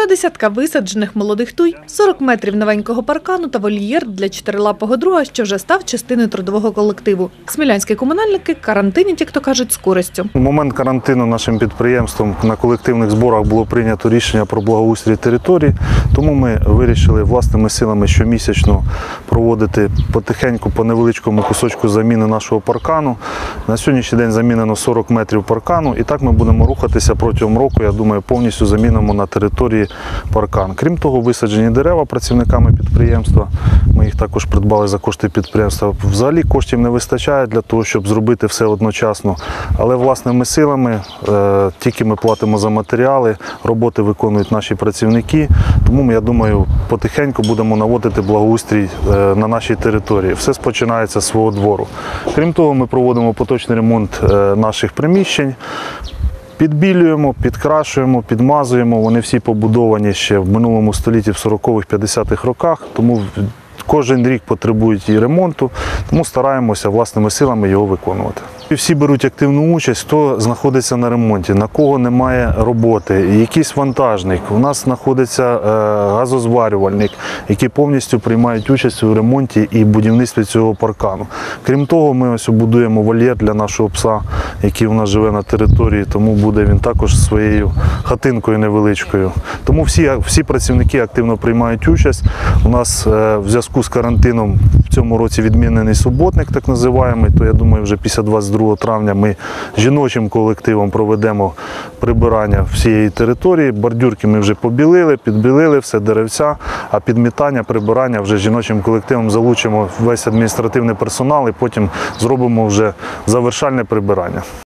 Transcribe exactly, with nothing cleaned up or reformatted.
Півтора десятка висаджених молодих туй, сорок метрів новенького паркану та вольєр для чотирилапого друга, що вже став частиною трудового колективу. Смілянські комунальники карантинять, як то кажуть, з користю. У момент карантину нашим підприємством на колективних зборах було прийнято рішення про благоустрій території, тому ми вирішили власними силами щомісячно проводити потихеньку по невеличкому кусочку заміни нашого паркану. На сьогоднішній день замінено сорок метрів паркану, і так ми будемо рухатися протягом року, я думаю, повністю замінимо на території паркан. Крім того, висаджені дерева працівниками підприємства, ми їх також придбали за кошти підприємства. Взагалі коштів не вистачає для того, щоб зробити все одночасно, але власними силами, е, тільки ми платимо за матеріали, роботи виконують наші працівники, тому, я думаю, потихеньку будемо наводити благоустрій е, на нашій території. Все починається з свого двору. Крім того, ми проводимо поточний ремонт е, наших приміщень. Підбілюємо, підкрашуємо, підмазуємо. Вони всі побудовані ще в минулому столітті, в сорокових-п'ятдесятих роках, тому кожен рік потребують і ремонту, тому стараємося власними силами його виконувати. Всі беруть активну участь, хто знаходиться на ремонті, на кого немає роботи, якийсь вантажник. У нас знаходиться газозварювальник, які повністю приймають участь у ремонті і будівництві цього паркану. Крім того, ми ось будуємо вольєр для нашого пса, який у нас живе на території, тому буде він також своєю хатинкою невеличкою. Тому всі, всі працівники активно приймають участь. У нас в зв'язку з карантином в цьому році відмінений суботник, так називаємо, то я думаю, вже після двадцять другого травня ми жіночим колективом проведемо прибирання всієї території. Бордюрки ми вже побілили, підбілили все, деревця, а підмітання, прибирання вже жіночим колективом залучимо весь адміністративний персонал і потім зробимо вже завершальне прибирання.